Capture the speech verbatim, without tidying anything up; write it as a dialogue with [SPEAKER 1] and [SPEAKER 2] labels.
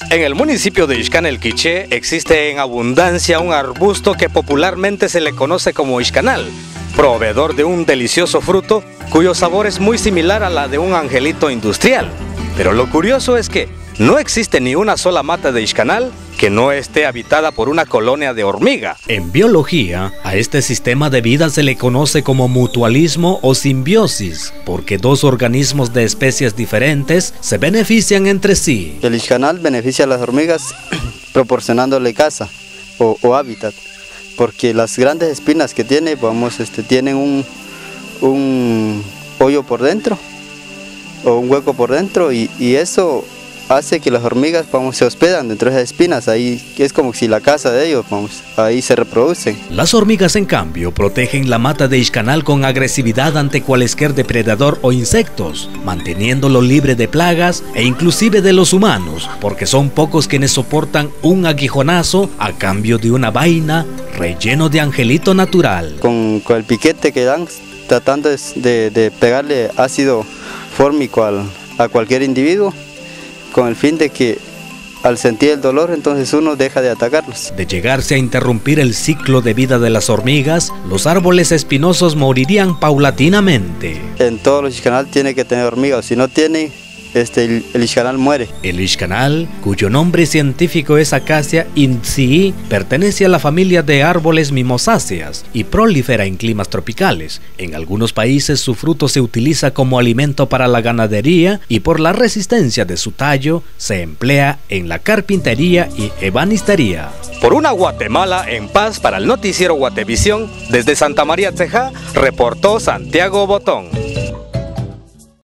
[SPEAKER 1] En el municipio de Ixcán el Quiché existe en abundancia un arbusto que popularmente se le conoce como ixcanal, proveedor de un delicioso fruto cuyo sabor es muy similar a la de un angelito industrial. Pero lo curioso es que no existe ni una sola mata de ixcanal que no esté habitada por una colonia de hormiga.
[SPEAKER 2] En biología, a este sistema de vida se le conoce como mutualismo o simbiosis, porque dos organismos de especies diferentes se benefician entre sí.
[SPEAKER 3] El ixcanal beneficia a las hormigas proporcionándole casa o, o hábitat, porque las grandes espinas que tiene, vamos, este, tienen un, un hoyo por dentro o un hueco por dentro y, y eso hace que las hormigas, vamos, se hospedan dentro de esas espinas. Ahí es como si la casa de ellos, vamos, ahí se reproducen.
[SPEAKER 2] Las hormigas, en cambio, protegen la mata de ixcanal con agresividad ante cualesquier depredador o insectos, manteniéndolo libre de plagas e inclusive de los humanos, porque son pocos quienes soportan un aguijonazo a cambio de una vaina relleno de angelito natural.
[SPEAKER 3] Con, con el piquete que dan, tratando de, de, de pegarle ácido fórmico al, a cualquier individuo, con el fin de que al sentir el dolor entonces uno deja de atacarlos.
[SPEAKER 2] De llegarse a interrumpir el ciclo de vida de las hormigas, los árboles espinosos morirían paulatinamente.
[SPEAKER 3] En todos los ixcanal tiene que tener hormigas, si no tiene, este, el, el ixcanal muere.
[SPEAKER 2] El ixcanal, cuyo nombre científico es Acacia indicii, pertenece a la familia de árboles mimosáceas y prolifera en climas tropicales. En algunos países su fruto se utiliza como alimento para la ganadería y por la resistencia de su tallo se emplea en la carpintería y ebanistería.
[SPEAKER 1] Por una Guatemala en paz, para el noticiero Guatevisión, desde Santa María Tejá, reportó Santiago Botón.